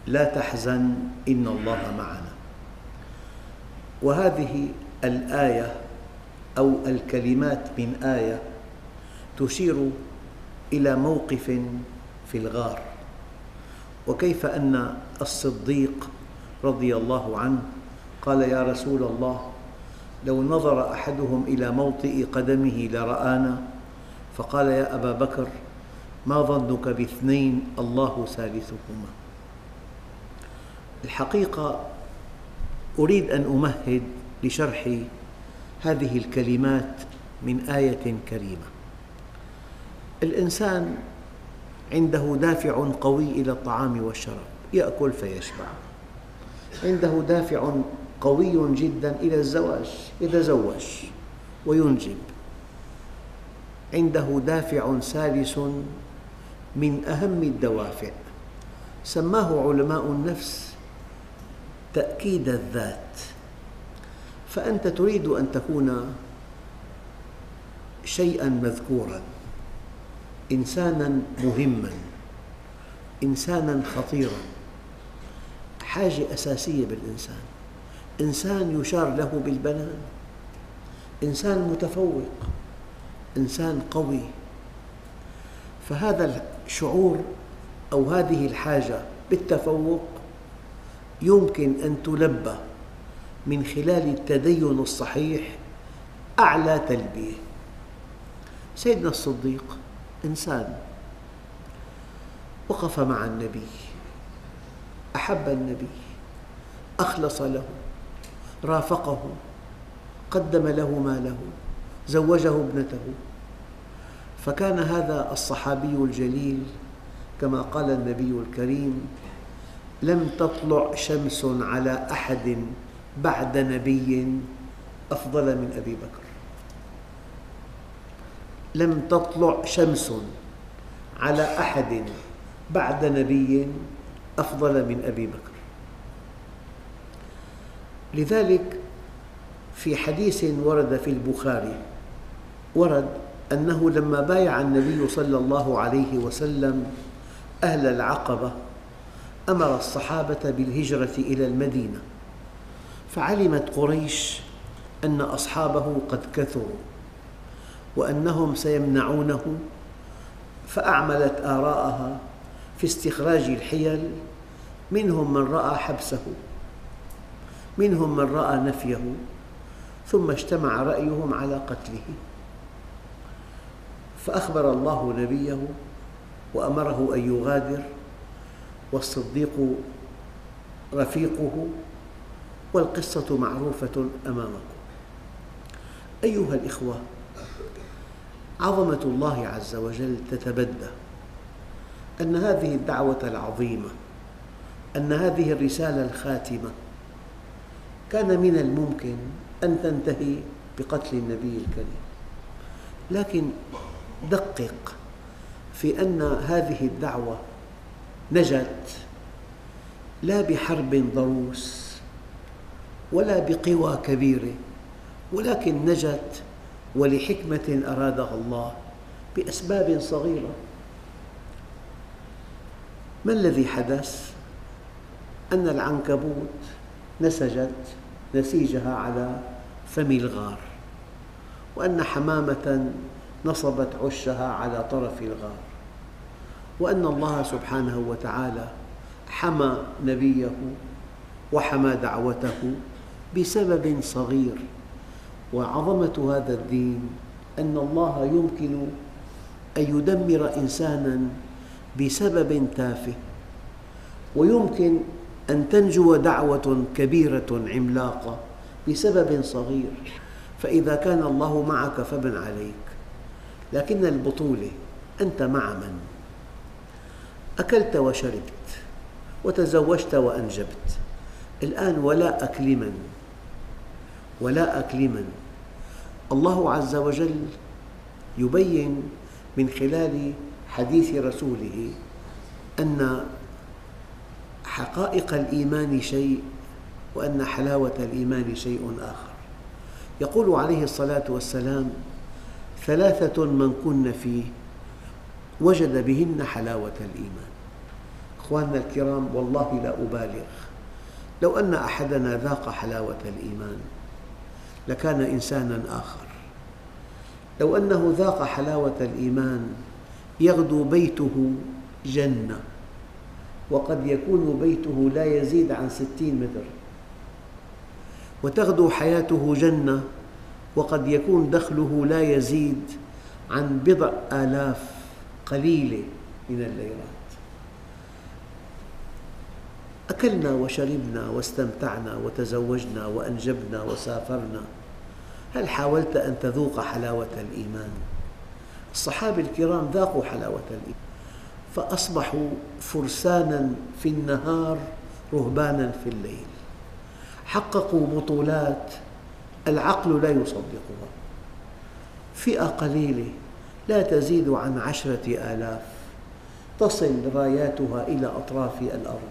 لا تحزن إن الله معنا. وهذه الآية أو الكلمات من آية تشير إلى موقف في الغار، وكيف أن الصديق رضي الله عنه قال: يا رسول الله، لو نظر أحدهم إلى موطئ قدمه لرآنا. فقال: يا أبا بكر، ما ظنك باثنين الله ثالثهما؟ الحقيقة أريد أن أمهد لشرح هذه الكلمات من آية كريمة. الإنسان عنده دافع قوي إلى الطعام والشراب، يأكل فيشبع. عنده دافع قوي جدا إلى الزواج، يتزوج وينجب. عنده دافع ثالث من أهم الدوافع سماه علماء النفس تأكيد الذات. فأنت تريد أن تكون شيئاً مذكوراً، إنساناً مهماً، إنساناً خطيراً، حاجة أساسية بالإنسان، إنسان يشار له بالبنان، إنسان متفوق، إنسان قوي. فهذا الشعور أو هذه الحاجة بالتفوق يمكن أن تلبى من خلال التدين الصحيح أعلى تلبية. سيدنا الصديق إنسان وقف مع النبي، أحب النبي، أخلص له، رافقه، قدم له ماله، زوجه ابنته. فكان هذا الصحابي الجليل كما قال النبي الكريم: لم تطلع شمس على أحد بعد نبي أفضل من أبي بكر. لم تطلع شمس على أحد بعد نبي أفضل من أبي بكر. لذلك في حديث ورد في البخاري ورد أنه لما بايع النبي صلى الله عليه وسلم أهل العقبة أمر الصحابة بالهجرة إلى المدينة، فعلمت قريش أن أصحابه قد كثروا وأنهم سيمنعونه، فأعملت آراءها في استخراج الحيل. منهم من رأى حبسه، منهم من رأى نفيه، ثم اجتمع رأيهم على قتله. فأخبر الله نبيه وأمره أن يغادر، والصديق رفيقه، والقصة معروفة أمامكم. أيها الإخوة، عظمة الله عز وجل تتبدى أن هذه الدعوة العظيمة، أن هذه الرسالة الخاتمة كان من الممكن أن تنتهي بقتل النبي الكريم، لكن دقق في أن هذه الدعوة نجت لا بحرب ضروس ولا بقوى كبيرة، ولكن نجت ولحكمة أرادها الله بأسباب صغيرة. ما الذي حدث؟ أن العنكبوت نسجت نسيجها على فم الغار، وأن حمامة نصبت عشها على طرف الغار، وأن الله سبحانه وتعالى حمى نبيه وحمى دعوته بسبب صغير. وعظمة هذا الدين أن الله يمكن أن يدمر إنساناً بسبب تافه، ويمكن أن تنجو دعوة كبيرة عملاقة بسبب صغير. فإذا كان الله معك فمن عليك. لكن البطولة أنت مع من؟ أكلت وشربت وتزوجت وأنجبت، الآن ولاءك لمن؟ ولاءك لمن؟ الله عز وجل يبين من خلال حديث رسوله أن حقائق الإيمان شيء، وأن حلاوة الإيمان شيء آخر. يقول عليه الصلاة والسلام: ثلاثة من كن فيه وجد بهن حلاوة الإيمان. أخواننا الكرام، والله لا أبالغ، لو أن أحدنا ذاق حلاوة الإيمان لكان إنساناً آخر. لو أنه ذاق حلاوة الإيمان يغدو بيته جنة، وقد يكون بيته لا يزيد عن 60 متر، وتغدو حياته جنة، وقد يكون دخله لا يزيد عن بضع آلاف قليلة من الليرات. أكلنا وشربنا واستمتعنا وتزوجنا وأنجبنا وسافرنا، هل حاولت أن تذوق حلاوة الإيمان؟ الصحابة الكرام ذاقوا حلاوة الإيمان، فأصبحوا فرساناً في النهار رهباناً في الليل، حققوا بطولات العقل لا يصدقها. فئة قليلة لا تزيد عن 10,000 تصل راياتها إلى أطراف الأرض.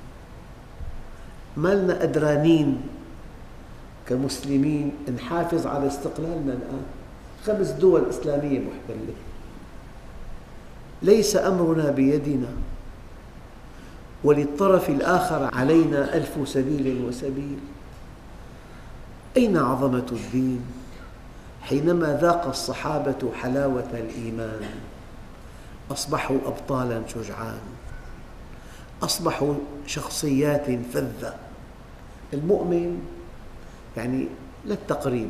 ما لنا قدرانين كمسلمين نحافظ على استقلالنا الآن، 5 دول إسلامية محتلة، ليس أمرنا بيدنا، وللطرف الآخر علينا 1000 سبيل وسبيل. أين عظمة الدين؟ حينما ذاق الصحابة حلاوة الإيمان أصبحوا أبطالاً شجعان، أصبحوا شخصيات فذة. المؤمن يعني للتقريب،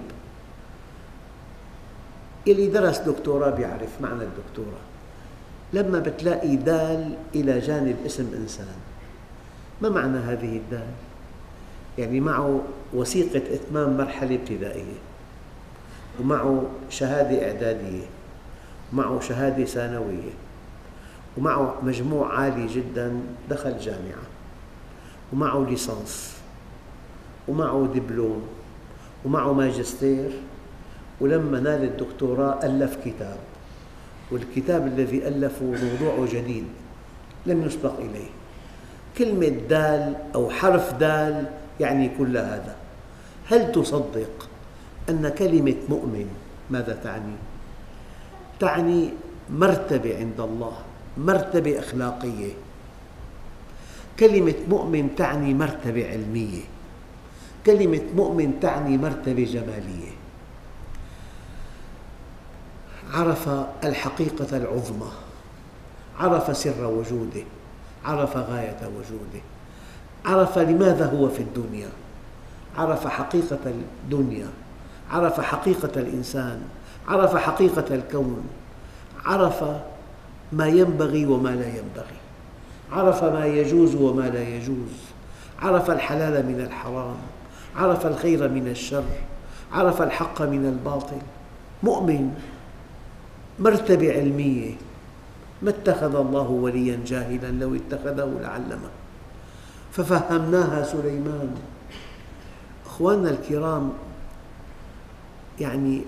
اللي درس دكتوراه بيعرف معنى الدكتوراه. لما بتلاقي دال إلى جانب اسم إنسان، ما معنى هذه الدال؟ يعني معه وثيقة إتمام مرحلة ابتدائية، ومعه شهادة إعدادية، ومعه شهادة ثانوية، ومعه مجموع عالي جدا دخل جامعة، ومعه ليسانس، ومعه دبلوم، ومعه ماجستير، ولما نال الدكتوراه ألف كتاب، والكتاب الذي ألفه موضوعه جديد لم يسبق إليه. كلمة دال أو حرف دال يعني كل هذا. هل تصدق أن كلمة مؤمن ماذا تعني؟ تعني مرتبة عند الله، مرتبة أخلاقية. كلمة مؤمن تعني مرتبة علمية، كلمة مؤمن تعني مرتبة جمالية. عرف الحقيقة العظمى، عرف سر وجوده، عرف غاية وجوده، عرف لماذا هو في الدنيا، عرف حقيقة الدنيا، عرف حقيقة الإنسان، عرف حقيقة الكون، عرف ما ينبغي وما لا ينبغي، عرف ما يجوز وما لا يجوز، عرف الحلال من الحرام، عرف الخير من الشر، عرف الحق من الباطل. مؤمن، مرتبة علمية. ما اتخذ الله ولياً جاهلاً، لو اتخذه لعلمه، ففهمناها سليمان. أخواننا الكرام، يعني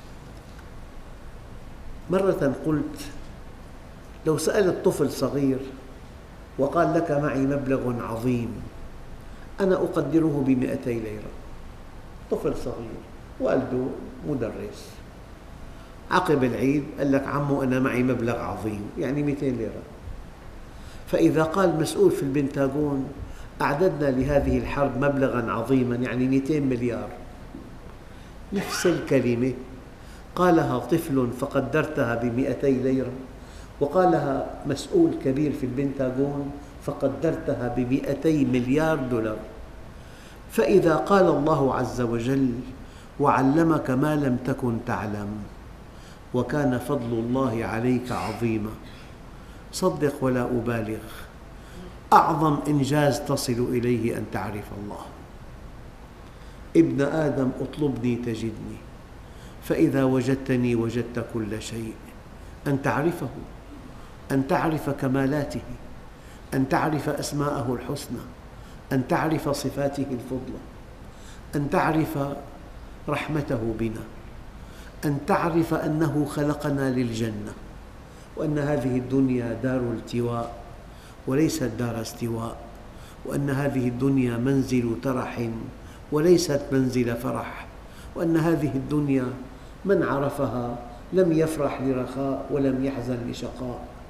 مرة قلت لو سألت طفل صغير وقال لك معي مبلغ عظيم أنا أقدره ب200 ليرة، طفل صغير والده مدرس، عقب العيد قال لك عمو أنا معي مبلغ عظيم يعني 200 ليرة. فإذا قال مسؤول في البنتاغون أعددنا لهذه الحرب مبلغاً عظيماً يعني 200 مليار، نفس الكلمة قالها طفل فقدرتها ب200 ليرة، وقالها مسؤول كبير في البنتاغون فقدرتها ب200 مليار دولار. فإذا قال الله عز وجل وعلمك ما لم تكن تعلم وكان فضل الله عليك عظيما، صدق ولا أبالغ، أعظم إنجاز تصل إليه أن تعرف الله. ابن آدم اطلبني تجدني، فإذا وجدتني وجدت كل شيء. أن تعرفه، أن تعرف كمالاته، أن تعرف أسماءه الحسنى، أن تعرف صفاته الفضلى، أن تعرف رحمته بنا، أن تعرف أنه خلقنا للجنة، وأن هذه الدنيا دار التواء وليست دار استواء، وأن هذه الدنيا منزل ترح وليست منزل فرح، وأن هذه الدنيا من عرفها لم يفرح لرخاء ولم يحزن لشقاء،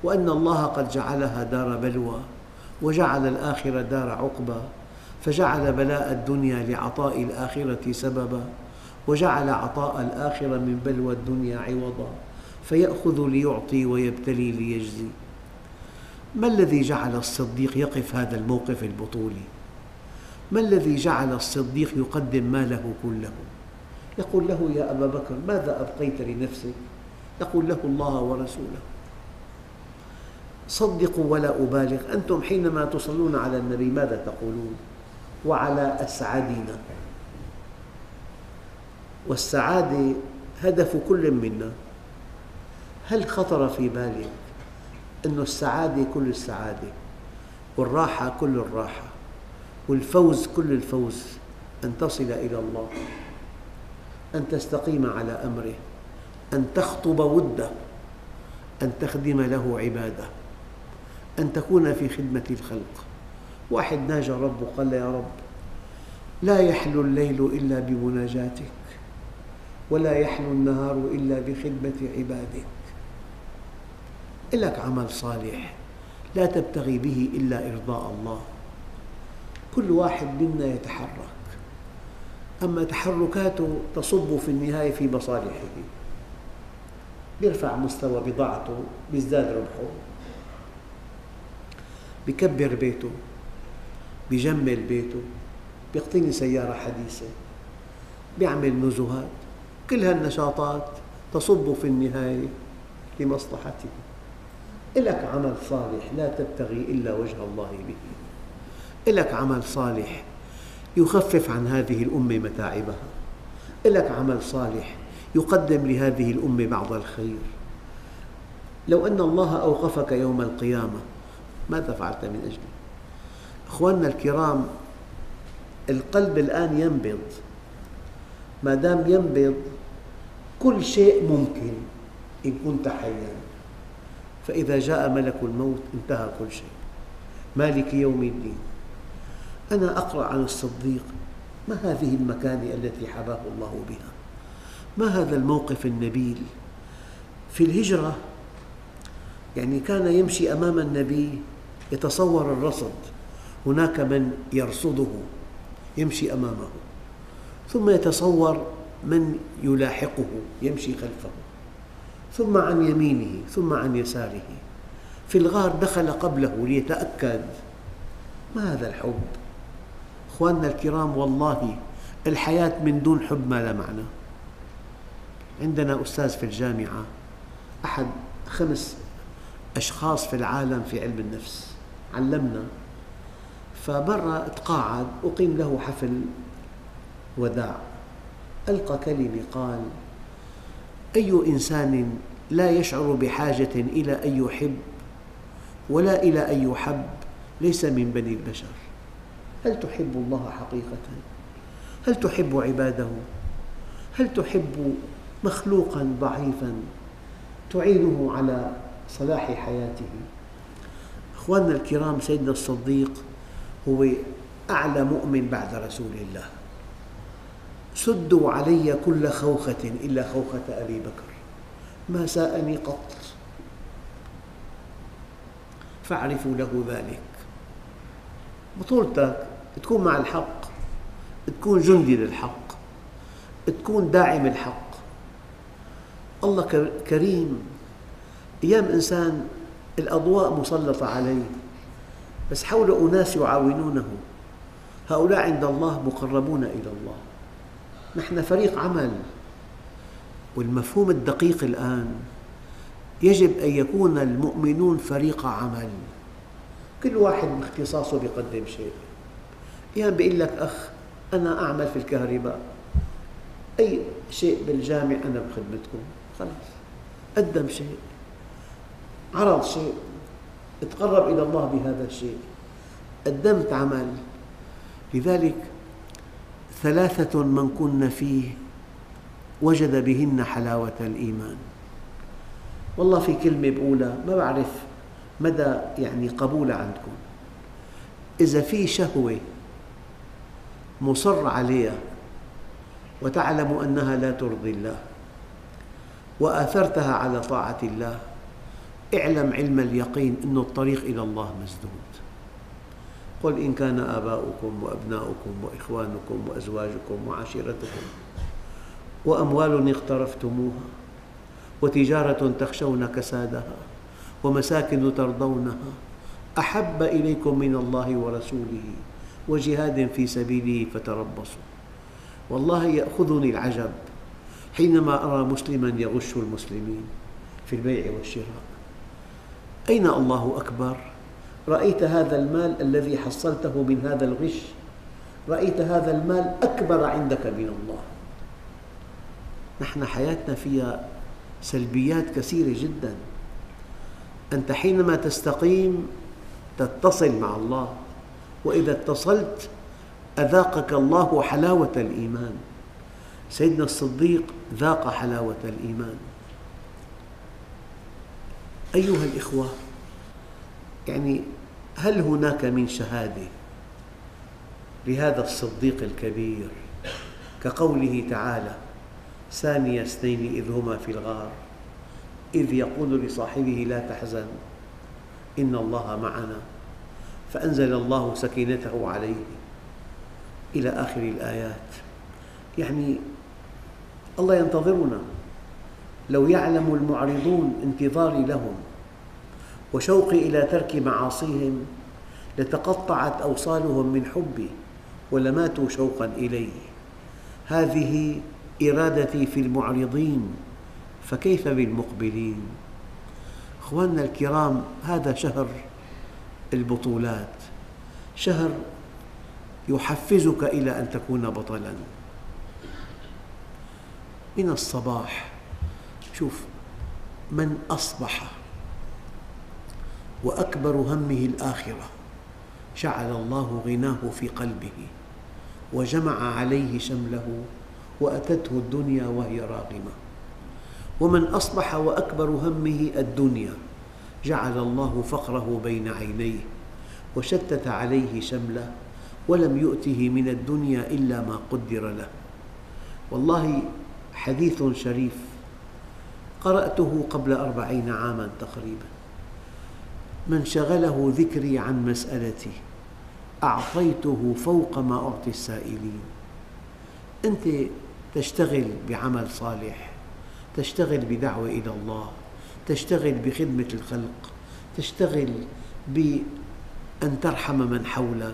وأن الله قد جعلها دار بلوى وجعل الآخرة دار عقبى، فجعل بلاء الدنيا لعطاء الآخرة سببا، وجعل عطاء الآخرة من بلوى الدنيا عوضا، فيأخذ ليعطي ويبتلي ليجزي. ما الذي جعل الصديق يقف هذا الموقف البطولي؟ ما الذي جعل الصديق يقدم ماله كله؟ يقول له: يا أبا بكر، ماذا أبقيت لنفسك؟ يقول له: الله ورسوله. صدقوا ولا أبالغ، أنتم حينما تصلون على النبي ماذا تقولون؟ وعلى أسعدنا. والسعادة هدف كل منا. هل خطر في بالك أن السعادة كل السعادة، والراحة كل الراحة، والفوز كل الفوز أن تصل إلى الله، أن تستقيم على أمره، أن تخطب وده، أن تخدم له عبادة، أن تكون في خدمة الخلق. واحد ناجى ربه قال: يا رب، لا يحلو الليل إلا بمناجاتك، ولا يحلو النهار إلا بخدمة عبادك. لك عمل صالح لا تبتغي به إلا إرضاء الله. كل واحد منا يتحرك، أما تحركاته تصب في النهاية في مصالحه. يرفع مستوى بضاعته، يزداد ربحه، يكبر بيته، يجمل بيته، يقتني سيارة حديثة، يعمل نزهات. كل هالنشاطات تصب في النهاية لمصلحته. لك عمل صالح لا تبتغي إلا وجه الله به. لك عمل صالح يخفف عن هذه الأمة متاعبها. لك عمل صالح يقدم لهذه الأمة بعض الخير. لو أن الله أوقفك يوم القيامة ماذا فعلت من أجله؟ أخواننا الكرام، القلب الآن ينبض. ما دام ينبض كل شيء ممكن إن كنت حياً، فإذا جاء ملك الموت انتهى كل شيء. مالك يوم الدين. أنا أقرأ عن الصديق: ما هذه المكانة التي حباه الله بها؟ ما هذا الموقف النبيل؟ في الهجرة يعني كان يمشي أمام النبي يتصور الرصد، هناك من يرصده يمشي أمامه، ثم يتصور من يلاحقه يمشي خلفه، ثم عن يمينه ثم عن يساره. في الغار دخل قبله ليتأكد. ما هذا الحب؟ أخواننا الكرام، والله الحياة من دون حب ما لا معنى. عندنا أستاذ في الجامعة، أحد 5 أشخاص في العالم في علم النفس، علمنا. فمرة تقاعد، أقيم له حفل وداع، ألقى كلمة قال: أي إنسان لا يشعر بحاجة إلى أن يحب ولا إلى أن يحب ليس من بني البشر. هل تحب الله حقيقة؟ هل تحب عباده؟ هل تحب مخلوقا ضعيفا تعينه على صلاح حياته؟ أخواننا الكرام، سيدنا الصديق هو أعلى مؤمن بعد رسول الله. سدوا علي كل خوخة إلا خوخة أبي بكر، ما ساءني قط، فاعرفوا له ذلك. بطولتك تكون مع الحق، تكون جندي للحق، تكون داعم الحق. الله كريم. أيام إنسان الأضواء مسلطة عليه، بس حوله أناس يعاونونه، هؤلاء عند الله مقربون إلى الله. نحن فريق عمل، والمفهوم الدقيق الآن يجب أن يكون المؤمنون فريق عمل، كل واحد باختصاصه يقدم شيء. أيام بيقول لك أخ: أنا أعمل في الكهرباء، أي شيء بالجامع أنا بخدمتكم. خلاص، قدم شيء، عرض شيء، تقرب إلى الله بهذا الشيء، قدمت عمل. لذلك 3 من كن فيه وجد بهن حلاوة الإيمان. والله في كلمة بقولها ما بعرف مدى قبولها عندكم. إذا في شهوة مصر عليها وتعلم أنها لا ترضي الله وآثرتها على طاعة الله، اعلم علم اليقين أن الطريق إلى الله مسدود. قل إن كان آباؤكم وأبناؤكم وإخوانكم وأزواجكم وعشيرتكم وأموال اقترفتموها وتجارة تخشون كسادها ومساكن ترضونها أحب إليكم من الله ورسوله وجهاد في سبيله فتربصوا. والله يأخذني العجب حينما أرى مسلما يغش المسلمين في البيع والشراء. أين الله أكبر؟ رأيت هذا المال الذي حصلته من هذا الغش، رأيت هذا المال أكبر عندك من الله. نحن حياتنا فيها سلبيات كثيرة جدا. أنت حينما تستقيم تتصل مع الله، وإذا اتصلت أذاقك الله حلاوة الإيمان. سيدنا الصديق ذاق حلاوة الإيمان. أيها الإخوة، هل هناك من شهادة لهذا الصديق الكبير كقوله تعالى: ثاني اثنين إذ هما في الغار إذ يقول لصاحبه لا تحزن إن الله معنا فأنزل الله سكينته عليه إلى آخر الآيات. الله ينتظرنا. لو يعلم المعرضون انتظاري لهم وشوقي إلى ترك معاصيهم لتقطعت أوصالهم من حبي ولماتوا شوقا إلي. هذه إرادتي في المعرضين، فكيف بالمقبلين؟ أخواننا الكرام، هذا شهر البطولات، شهر يحفزك إلى أن تكون بطلاً. من الصباح شوف، من أصبح وأكبر همه الآخرة جعل الله غناه في قلبه وجمع عليه شمله وأتته الدنيا وهي راغمة. ومن أصبح وأكبر همه الدنيا جعل الله فقره بين عينيه وشتت عليه شمله ولم يؤته من الدنيا إلا ما قدر له. والله حديث شريف قرأته قبل 40 عاماً تقريباً: من شغله ذكري عن مسألتي أعطيته فوق ما أعطي السائلين. أنت تشتغل بعمل صالح، تشتغل بدعوة إلى الله، تشتغل بخدمة الخلق، تشتغل بأن ترحم من حولك،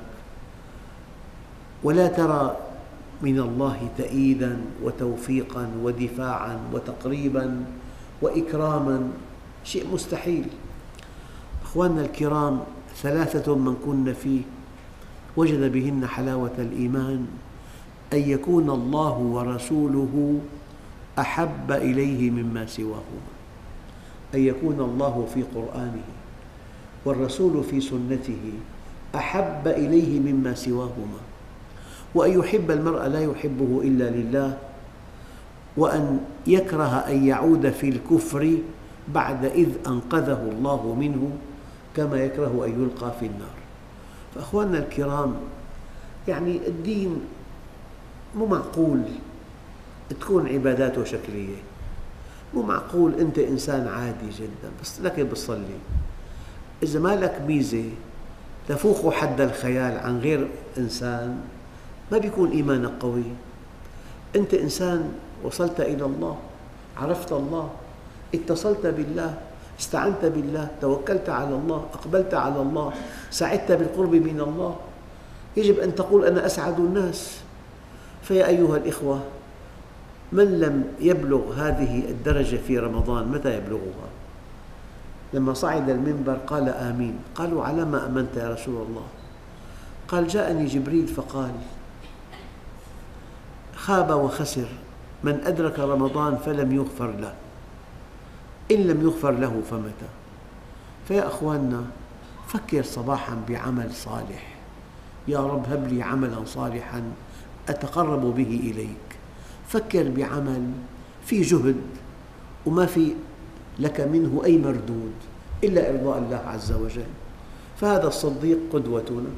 ولا ترى من الله تأييداً وتوفيقاً ودفاعاً وتقريباً وإكراماً، شيء مستحيل. أخواننا الكرام، 3 من كن فيه وجد بهن حلاوة الإيمان: أن يكون الله ورسوله أحب إليه مما سواهما، أن يكون الله في قرآنه والرسول في سنته أحب إليه مما سواهما، وأن يحب المرء لا يحبه إلا لله، وأن يكره أن يعود في الكفر بعد إذ أنقذه الله منه كما يكره أن يلقى في النار. فأخواننا الكرام، الدين مو معقول تكون عباداته شكلية، مو معقول أنت إنسان عادي جدا بس لكن بتصلي. إذا ما لك ميزة تفوق حد الخيال عن غير إنسان ما بيكون إيمانك قوي. أنت إنسان وصلت إلى الله، عرفت الله، اتصلت بالله، استعنت بالله، توكلت على الله، أقبلت على الله، سعدت بالقرب من الله، يجب أن تقول أنا أسعد الناس. فيا أيها الإخوة، من لم يبلغ هذه الدرجة في رمضان متى يبلغها؟ لما صعد المنبر قال آمين. قالوا: على ما أمنت يا رسول الله؟ قال: جاءني جبريل فقال: خاب وخسر من أدرك رمضان فلم يغفر له، إن لم يغفر له فمتى؟ فيا أخواننا، فكر صباحاً بعمل صالح: يا رب هب لي عملاً صالحاً أتقرب به إليك. فكر بعمل في جهد وما في لك منه أي مردود إلا إرضاء الله عز وجل. فهذا الصديق قدوتنا،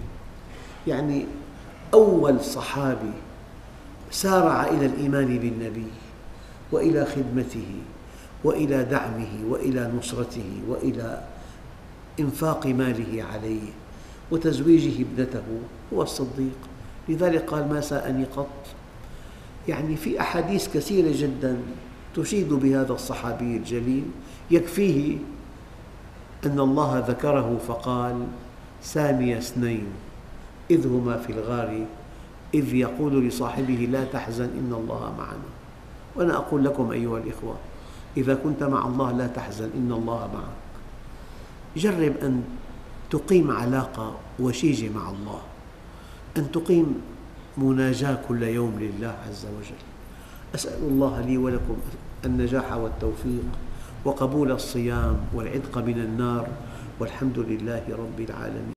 أول صحابي سارع إلى الإيمان بالنبي وإلى خدمته وإلى دعمه وإلى نصرته وإلى إنفاق ماله عليه وتزويجه ابنته هو الصديق. لذلك قال: ما ساءني قط. يعني في أحاديث كثيرة جدا تشيد بهذا الصحابي الجليل، يكفيه أن الله ذكره فقال: ثاني اثنين إذ هما في الغار إذ يقول لصاحبه لا تحزن إن الله معنا. وأنا أقول لكم أيها الإخوة، إذا كنت مع الله لا تحزن إن الله معك. جرب أن تقيم علاقة وشيجة مع الله، أن تقيم مناجاة كل يوم لله عز وجل. أسأل الله لي ولكم النجاح والتوفيق وقبول الصيام والعتق من النار، والحمد لله رب العالمين.